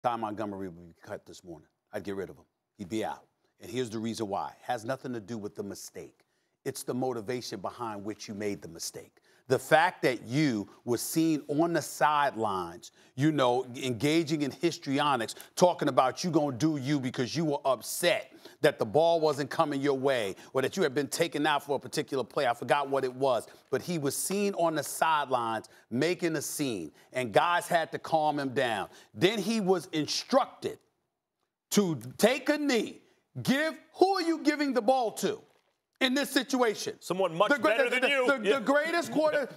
Ty Montgomery would be cut this morning. I'd get rid of him. He'd be out. And here's the reason why. It has nothing to do with the mistake. It's the motivation behind which you made the mistake. The fact that you were seen on the sidelines, you know, engaging in histrionics, talking about you gonna do you because you were upset that the ball wasn't coming your way or that you had been taken out for a particular play. I forgot what it was. But he was seen on the sidelines making a scene, and guys had to calm him down. Then he was instructed to take a knee. Who are you giving the ball to? In this situation, someone much better than you. The greatest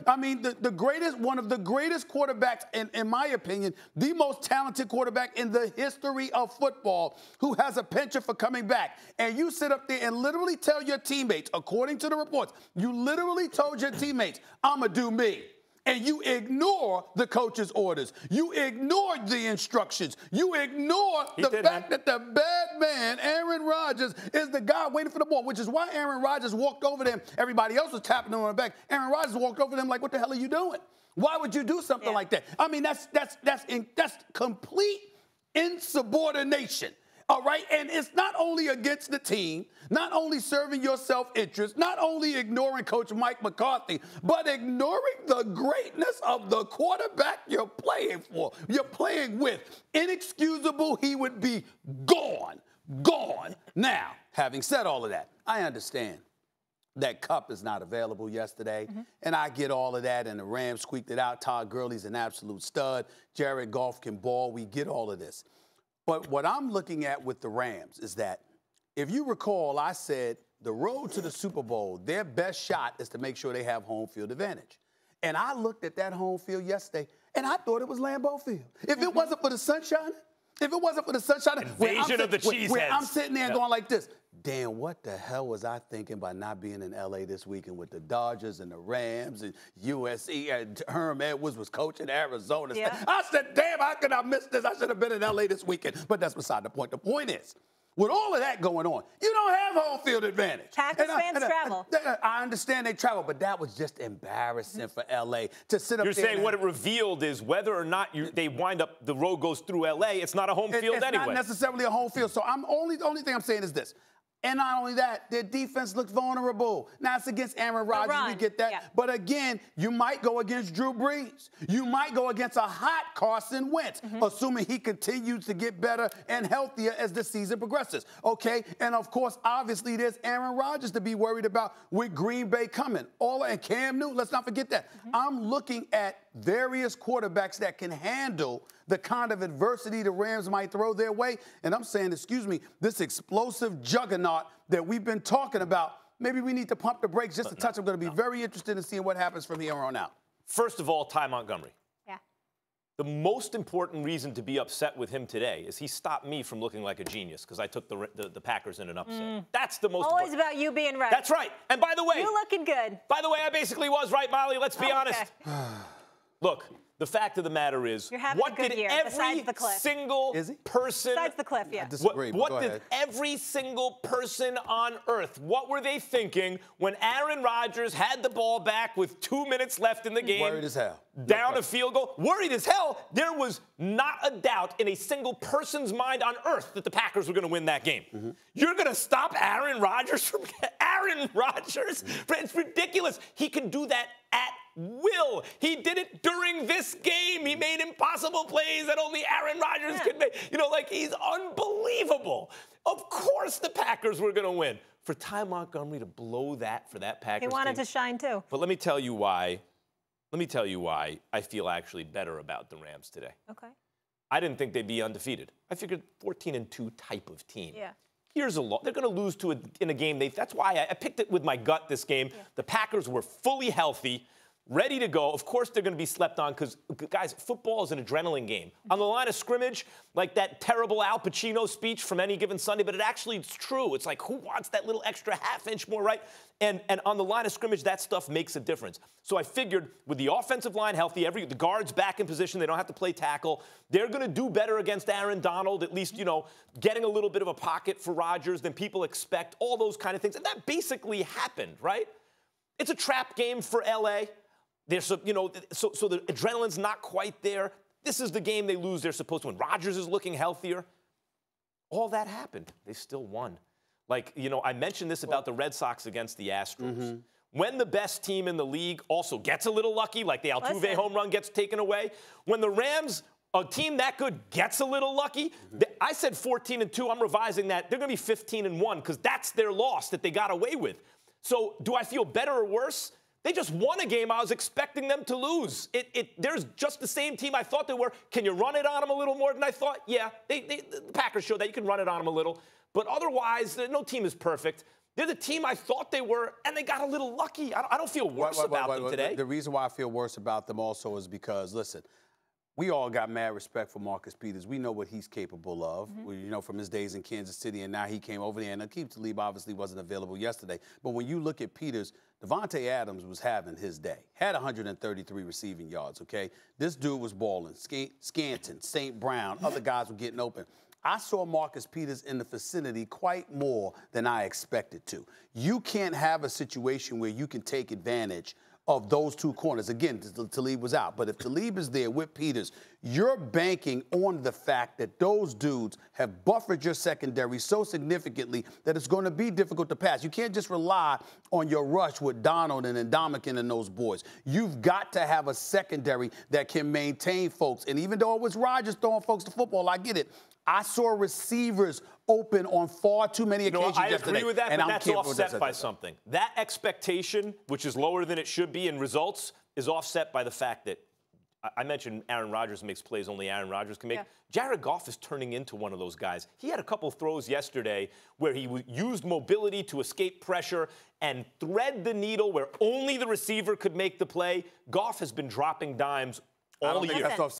one of the greatest quarterbacks, in my opinion, the most talented quarterback in the history of football, who has a penchant for coming back. And you sit up there and literally tell your teammates, according to the reports, you literally told your teammates, "I'ma do me." And you ignore the coach's orders. You ignore the instructions. You ignore the fact that the bad man, Aaron Rodgers, is the guy waiting for the ball, which is why Aaron Rodgers walked over them. Everybody else was tapping him on the back. Aaron Rodgers walked over them like, what the hell are you doing? Why would you do something like that? I mean, that's complete insubordination. All right, and it's not only against the team, not only serving your self-interest, not only ignoring Coach Mike McCarthy, but ignoring the greatness of the quarterback you're playing for, you're playing with. Inexcusable, he would be gone. Now, having said all of that, I understand that Kupp is not available yesterday, and I get all of that, and the Rams squeaked it out. Todd Gurley's an absolute stud. Jared Goff can ball. We get all of this. But what I'm looking at with the Rams is that, if you recall, I said the road to the Super Bowl, their best shot is to make sure they have home field advantage. And I looked at that home field yesterday, and I thought it was Lambeau Field. If it wasn't for the sunshine, invasion of the cheeseheads. I'm sitting there going like this. Damn, what the hell was I thinking by not being in L.A. this weekend with the Dodgers and the Rams and USC, and Herm Edwards was coaching Arizona State. I said, damn, how could I miss this? I should have been in L.A. this weekend. But that's beside the point. The point is, with all of that going on, you don't have home field advantage. Packers fans travel. I understand they travel, but that was just embarrassing for L.A. to sit up there. You're saying what it revealed is whether or not they wind up, the road goes through L.A., it's not a home field anyway. It's not necessarily a home field. So the only thing I'm saying is this. And not only that, their defense looks vulnerable. Now, it's against Aaron Rodgers. We get that. Yeah. But again, you might go against Drew Brees. You might go against a hot Carson Wentz, assuming he continues to get better and healthier as the season progresses. Okay? And, of course, obviously, there's Aaron Rodgers to be worried about with Green Bay coming. And Cam Newton, let's not forget that. I'm looking at various quarterbacks that can handle the kind of adversity the Rams might throw their way. And I'm saying, excuse me, this explosive juggernaut that we've been talking about, maybe we need to pump the brakes just a touch. I'm going to be very interested in seeing what happens from here on out. First of all, Ty Montgomery. Yeah. The most important reason to be upset with him today is he stopped me from looking like a genius because I took the Packers in an upset. That's the most Always about you being right. That's right. And by the way. You looking good. By the way, I basically was right, Molly. Let's be honest. Look, the fact of the matter is, what did every single person... Besides the cliff, yeah. I disagree, what did every single person on earth, what were they thinking when Aaron Rodgers had the ball back with 2 minutes left in the game? Worried as hell. Down a field goal. Worried as hell. There was not a doubt in a single person's mind on earth that the Packers were going to win that game. You're going to stop Aaron Rodgers from... Aaron Rodgers? It's ridiculous. He can do that at will. He did it during this game. He made impossible plays that only Aaron Rodgers could make. You know, like, he's unbelievable. Of course the Packers were going to win. For Ty Montgomery to blow that for that Packers team. He wanted to shine, too. But let me tell you why. Let me tell you why I feel actually better about the Rams today. Okay. I didn't think they'd be undefeated. I figured 14-2 type of team. Yeah. Here's a lot. They're going to lose in a game. That's why I picked it with my gut this game. Yeah. The Packers were fully healthy, ready to go. Of course, they're going to be slept on because, guys, football is an adrenaline game. On the line of scrimmage, like that terrible Al Pacino speech from Any Given Sunday, but it's true. It's like, who wants that little extra half inch more, right? And on the line of scrimmage, that stuff makes a difference. So I figured with the offensive line healthy, the guards back in position, they don't have to play tackle. They're going to do better against Aaron Donald, at least, you know, getting a little bit of a pocket for Rodgers than people expect, all those kind of things. And that basically happened, right? It's a trap game for L.A. There's, so the adrenaline's not quite there. This is the game they lose. They're supposed to win. Rodgers is looking healthier. All that happened. They still won. Like, you know, I mentioned this about the Red Sox against the Astros. When the best team in the league also gets a little lucky, like the Altuve home run gets taken away, when the Rams, a team that good, gets a little lucky, I said 14-2. I'm revising that. They're going to be 15-1 because that's their loss that they got away with. So do I feel better or worse? They just won a game I was expecting them to lose. There's just the same team I thought they were. Can you run it on them a little more than I thought? Yeah, the Packers showed that you can run it on them a little. But otherwise, no team is perfect. They're the team I thought they were, and they got a little lucky. I don't feel worse about them today. The reason why I feel worse about them also is because, listen, we all got mad respect for Marcus Peters. We know what he's capable of, you know, from his days in Kansas City, and now he came over there. And Aqib Talib obviously wasn't available yesterday. But when you look at Peters, Devontae Adams was having his day. Had 133 receiving yards, okay? This dude was balling. Scanton, St. Brown, other guys were getting open. I saw Marcus Peters in the vicinity quite more than I expected to. You can't have a situation where you can take advantage of those two corners. Again, Talib was out. But if Talib is there with Peters, you're banking on the fact that those dudes have buffered your secondary so significantly that it's going to be difficult to pass. You can't just rely on your rush with Donald and Ndamukong and those boys. You've got to have a secondary that can maintain folks. And even though it was Rodgers throwing folks to football, I get it. I saw receivers open on far too many occasions yesterday. I agree with that, but that's offset by something. That expectation, which is lower than it should be in results, is offset by the fact that I mentioned Aaron Rodgers makes plays only Aaron Rodgers can make. Yeah. Jared Goff is turning into one of those guys. He had a couple throws yesterday where he used mobility to escape pressure and thread the needle where only the receiver could make the play. Goff has been dropping dimes all year.